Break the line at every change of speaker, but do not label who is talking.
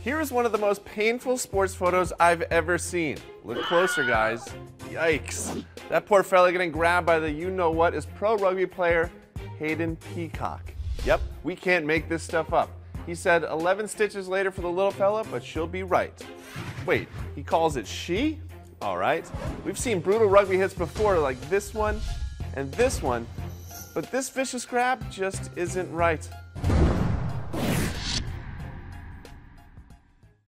Here's one of the most painful sports photos I've ever seen. Look closer, guys. Yikes. That poor fella getting grabbed by the you-know-what is pro rugby player Hayden Peacock. Yep, we can't make this stuff up. He said 11 stitches later for the little fella, but she'll be right. Wait, he calls it she? All right. We've seen brutal rugby hits before, like this one and this one, but this vicious grab just isn't right.